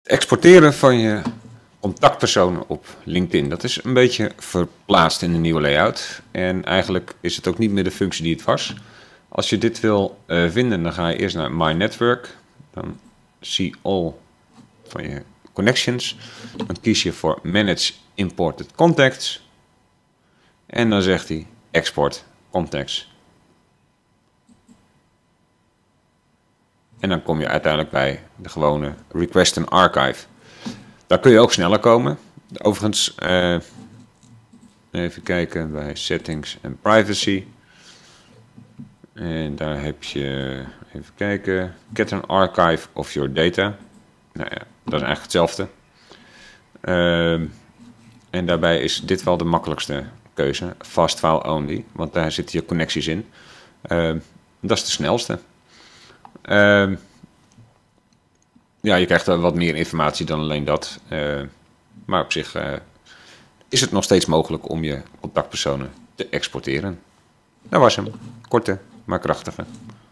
Het exporteren van je contactpersonen op LinkedIn, dat is een beetje verplaatst in de nieuwe layout. En eigenlijk is het ook niet meer de functie die het was. Als je dit wil vinden, dan ga je eerst naar My Network. Dan see all van je connections. Dan kies je voor Manage Imported Contacts. En dan zegt hij Export Contacts. En dan kom je uiteindelijk bij de gewone Request and Archive. Daar kun je ook sneller komen. Overigens, even kijken bij Settings en Privacy. En daar heb je, even kijken, Get an Archive of Your Data. Nou ja, dat is eigenlijk hetzelfde. En daarbij is dit wel de makkelijkste keuze. Fast File Only, want daar zitten je connecties in. Dat is de snelste. Ja, je krijgt wat meer informatie dan alleen dat. Maar op zich is het nog steeds mogelijk om je contactpersonen te exporteren. Dat was hem. Korte, maar krachtige.